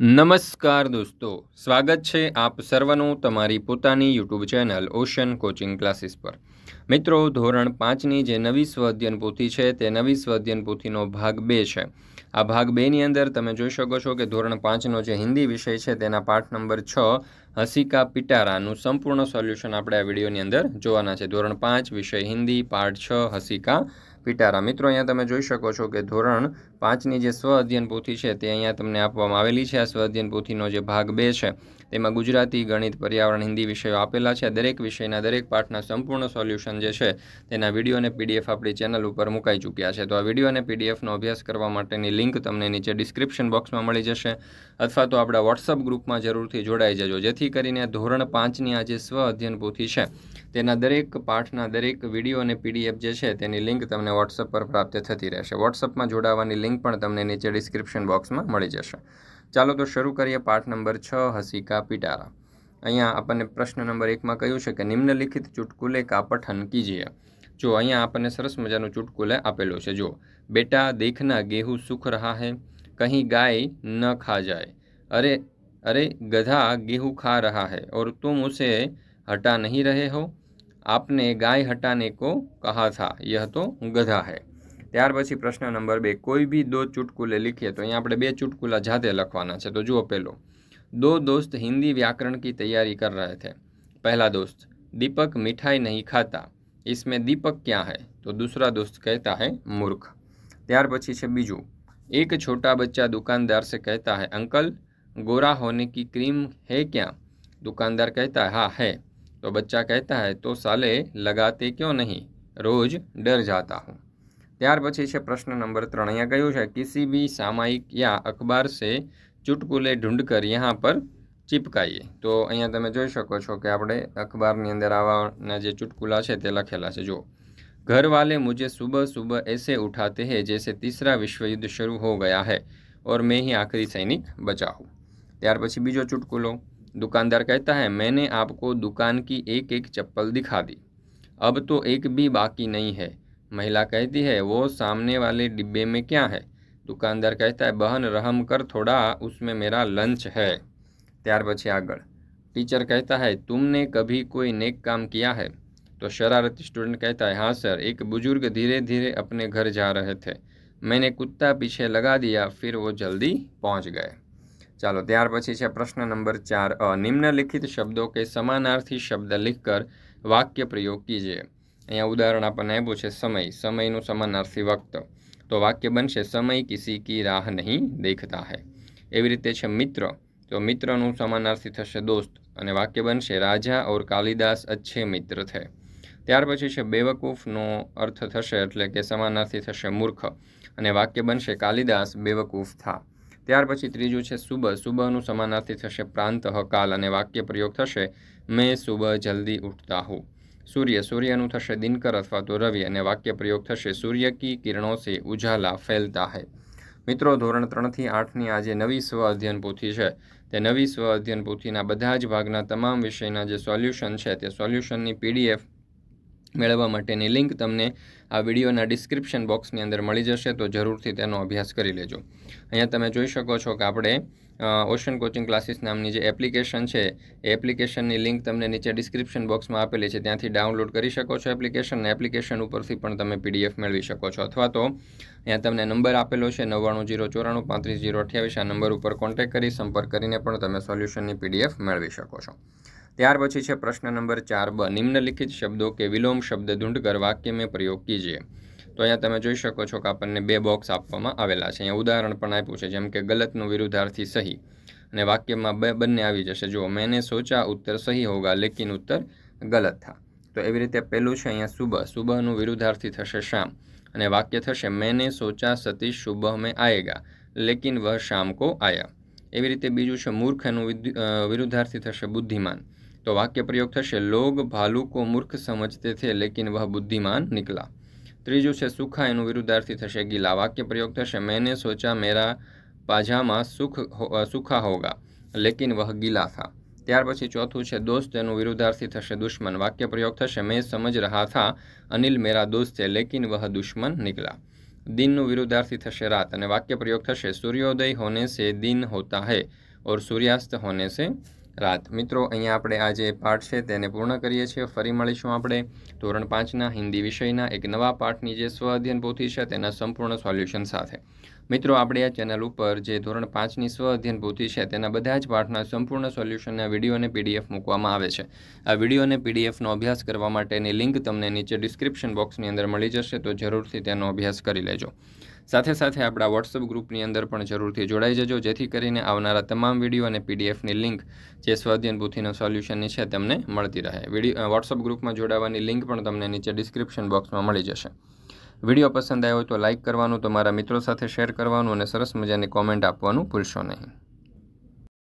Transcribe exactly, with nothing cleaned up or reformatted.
નમસ્કાર દોસ્તો, સ્વાગત છે આપ સર્વનું તમારી પોતાની YouTube channel ocean coaching classes પર। મિત્રો, ધોરણ પાંચની જે નવી સ્વઅધ્યયન પોથી છે તે નવી સ્વઅધ્યયન પોથીનો ભાગ બે છે। આ ભાગ બેની અંદર તમે જોઈ શકો છો કે ધોરણ પાંચનો જે હિન્દી વિષય છે તેના પાઠ નંબર છ હસીકા પિટારાનું સંપૂર્ણ સોલ્યુશન આપણે આ વિડીયોની અંદર જોવાના છે। ધોરણ પાંચ વિષય હિન્દી પાઠ છ હસીકા પિટારા। મિત્રો, અહીંયા તમે જોઈ શકો છો કે ધોરણ પાંચની જે સ્વ અધ્યયન પોથી છે તે અહીંયા તમને આપવામાં આવેલી છે। આ સ્વ અધ્યયન પોથીનો જે ભાગ બે છે તેમાં ગુજરાતી, ગણિત, પર્યાવરણ, હિન્દી વિષયો આપેલા છે। દરેક વિષયના દરેક પાઠના સંપૂર્ણ સોલ્યુશન જે છે તેના વિડીયો અને પીડીએફ આપણી ચેનલ ઉપર મુકાઈ ચૂક્યા છે। તો આ વિડીયો અને પીડીએફનો અભ્યાસ કરવા માટેની લિંક તમને નીચે ડિસ્ક્રિપ્શન બોક્સમાં મળી જશે, અથવા તો આપણા વોટ્સઅપ ગ્રુપમાં જરૂરથી જોડાઈ જજો, જેથી કરીને ધોરણ પાંચની આ જે સ્વ અધ્યયન પોથી છે તેના દરેક પાઠના દરેક વિડીયો અને પીડીએફ જે છે તેની લિંક તમને વોટ્સઅપ પર પ્રાપ્ત થતી રહેશે। વોટ્સઅપમાં જોડાવાની લિંક પણ તમને નીચે ડિસ્ક્રિપ્શન બોક્સમાં મળી જશે। ચાલો તો શરૂ કરીએ પાઠ નંબર છ હસીકા પિટારા। અહીંયા આપણને પ્રશ્ન નંબર એકમાં કહ્યું છે કે નિમ્નલિખિત ચુટકુલે કા પઠન કીજીએ। જો અહીંયા આપણને સરસ મજાનું ચુટકુલે આપેલું છે। જો, બેટા देखना गेहूँ सूख रहा है, कहीं गाय न खा जाए। अरे अरे गधा गेहूँ खा रहा है और तुम उसे हटा नहीं रहे हो। आपने गाय हटाने को कहा था, यह तो गधा है। ત્યાર પછી પ્રશ્ન નંબર બે, કોઈ भी दो चुटकुले लिखिए। तो અહીંયા આપણે બે ચુટકુલા જાતે લખવાના છે। તો જુઓ, પહેલો, दो दोस्त हिंदी व्याकरण की तैयारी कर रहे थे। पहला दोस्त, दीपक मिठाई नहीं खाता, इसमें दीपक क्या है? तो दूसरा दोस्त कहता है मूर्ख। ત્યાર પછી છે બીજું, एक छोटा बच्चा दुकानदार से कहता है, अंकल गोरा होने की क्रीम है क्या? दुकानदार कहता है, हाँ है। तो बच्चा कहता है, तो साले लगाते क्यों नहीं? रोज डर जाता हूँ। ત્યાર પછી છે પ્રશ્ન નંબર ત્રણ। અહીંયા કહ્યું છે, किसी भी सामायिक या अखबार से चुटकुले ढूंढकर यहाँ पर चिपकाइए। तो અહીંયા તમે જોઈ શકો છો કે આપણે અખબારની અંદર આવાના જે ચુટકુલા છે તે લખેલા છે। જો, घर वाले मुझे सुबह सुबह ऐसे उठाते हैं जैसे तीसरा विश्व युद्ध शुरू हो गया है और मैं ही आखिरी सैनिक बचा हूँ। ત્યાર પછી બીજો ચુટકુલો, दुकानदार कहता है, मैंने आपको दुकान की एक एक चप्पल दिखा दी, अब तो एक भी बाकी नहीं है। महिला कहती है, वो सामने वाले डिब्बे में क्या है? दुकानदार कहता है, बहन रहम कर थोड़ा, उसमें मेरा लंच है। ત્યાર પછી આગળ, टीचर कहता है, तुमने कभी कोई नेक काम किया है? तो शरारती स्टूडेंट कहता है, हाँ सर, एक बुजुर्ग धीरे धीरे अपने घर जा रहे थे, मैंने कुत्ता पीछे लगा दिया, फिर वो जल्दी पहुंच गए। ચાલો, ત્યાર પછી છે પ્રશ્ન નંબર ચાર, અ નિમ્નલિખિત શબ્દો કે સમાનાર્થી શબ્દ लिखकर વાક્ય પ્રયોગ કીજીએ। અહીંયા ઉદાહરણ આપણને આપ્યું છે સમય, સમયનું સમાનાર્થી વક્ત। તો વાક્ય બનશે, સમય કિસી કી રાહ નહીં દેખતા હૈ। એવી રીતે છે મિત્ર, તો મિત્રનું સમાનાર્થી થશે દોસ્ત, અને વાક્ય બનશે, રાજા और कालिदास अच्छे मित्र थे। ત્યાર પછી છે બેવકૂફનો અર્થ થશે એટલે કે સમાનાર્થી થશે મૂર્ખ, અને વાક્ય બનશે, કાલિદાસ બેવકૂફ થા। ત્યાર પછી ત્રીજું છે સુબહ, સુબહનું સમાનાર્થી થશે પ્રાંતઃ કાલ, અને વાક્ય પ્રયોગ થશે, મેં સુબહ જલ્દી ઉઠતા હું। સૂર્ય, સૂર્યનું થશે દિનકર અથવા તો રવિ, અને વાક્ય પ્રયોગ થશે, સૂર્ય કી કિરણો સે ઉજાલા ફેલતા હૈ। મિત્રો, ધોરણ ત્રણથી આઠની આ જે નવી સ્વ અધ્યયન પોથી છે તે નવી સ્વ અધ્યયન પોથીના બધા જ ભાગના તમામ વિષયના જે સોલ્યુશન છે તે સોલ્યુશનની પીડીએફ મેળવવા માટેની લિંક તમને આ વિડીયોના ડિસ્ક્રિપ્શન બોક્સની અંદર મળી જશે, તો જરૂરથી તેનો અભ્યાસ કરી લેજો। અહીંયા તમે જોઈ શકો છો કે આપણે ઓશન કોચિંગ ક્લાસીસ નામની જે એપ્લિકેશન છે એ એપ્લિકેશનની લિંક તમને નીચે ડિસ્ક્રિપ્શન બોક્સમાં આપેલી છે, ત્યાંથી ડાઉનલોડ કરી શકો છો એપ્લિકેશન, ને એપ્લિકેશન ઉપરથી પણ તમે પીડીએફ મેળવી શકો છો, અથવા તો અહીંયા તમને નંબર આપેલો છે નવ્વાણું જીરો ચોરાણું પાંત્રીસ જીરો અઠ્યાવીસ, આ નંબર ઉપર કોન્ટેક્ટ કરી સંપર્ક કરીને પણ તમે સોલ્યુશનની પીડીએફ મેળવી શકો છો। ત્યાર પછી છે પ્રશ્ન નંબર ચાર બ, નિમ્નલિખિત શબ્દો કે વિલોમ શબ્દ ઢૂંઢકર વાક્ય में પ્રયોગ કીજીએ। તો અહીંયા તમે જોઈ શકો છો કે આપણને બે બોક્સ આપવામાં આવેલા છે। અહીંયા ઉદાહરણ પણ આપ્યું છે, જેમ કે ગલતનું વિરુદ્ધાર્થી સહી, અને વાક્યમાં બે બંને આવી જશે। જો, मैंने सोचा उत्तर सही होगा लेकिन उत्तर गलत था। તો એવી રીતે પહેલું છે અહીંયા સુબહ, સુબહનું વિરુદ્ધાર્થી થશે શામ, અને વાક્ય થશે, मैंने सोचा सतीश सुबह में आएगा लेकिन वह शाम को आया। એવી રીતે બીજું છે મૂર્ખ, એનું વિરુદ્ધાર્થી થશે બુદ્ધિમાન, तो वाक्य प्रयोग થશે, लोग भालू को मूर्ख समझते थे लेकिन वह बुद्धिमान निकला। ત્રીજું છે सूखा, એનું વિરુદ્ધાર્થી થશે ગીલા, વાક્ય પ્રયોગ થશે, मैंने सोचा मेरा पाजामा सूख सूखा होगा लेकिन वह गीला था। ત્યાર પછી ચોથું છે दोस्त, એનું વિરુદ્ધાર્થી થશે दुश्मन, वाक्य प्रयोग થશે, मैं समझ रहा था अनिल मेरा दोस्त है लेकिन वह दुश्मन निकला। दिनનું વિરુદ્ધાર્થી થશે રાત, અને વાક્ય પ્રયોગ થશે, सूर्योदय होने से दिन होता है और सूर्यास्त होने से रात। मित्रों अहींया આપણે આ જે પાઠ છે તેને પૂર્ણ કરીએ છીએ। ફરી મળીશું આપણે ધોરણ પાંચના હિન્દી વિષયના એક નવા પાઠની જે સ્વ અધ્યયન પોથી છે તેના સંપૂર્ણ સોલ્યુશન સાથે। મિત્રો આપણે આ ચેનલ ઉપર જે ધોરણ પાંચની સ્વ અધ્યયન પોથી છે તેના બધા જ પાઠના સંપૂર્ણ સોલ્યુશનના વિડીયો અને પીડીએફ મૂકવામાં આવે છે। આ વિડીયો અને પીડીએફનો અભ્યાસ કરવા માટેની લિંક તમને નીચે ડિસ્ક્રિપ્શન બોક્સની અંદર મળી જશે, તો જરૂરથી તેનો અભ્યાસ કરી લેજો। સાથે સાથે આપણા વોટ્સઅપ ગ્રુપની અંદર પણ જરૂરથી જોડાઈ જજો, જેથી કરીને આવનારા તમામ વિડીયો અને પીડીએફની લિંક જે સ્વાધ્યાયન પોથીના સોલ્યુશનની છે તમને મળતી રહે। વિડીયો વોટ્સઅપ ગ્રુપમાં જોડાવાની લિંક પણ તમને નીચે ડિસ્ક્રિપ્શન બોક્સમાં મળી જશે। વિડીયો પસંદ આવ્યો તો લાઇક કરવાનું, તમારા મિત્રો સાથે શેર કરવાનું અને સરસ મજાની કોમેન્ટ આપવાનું ભૂલશો નહીં।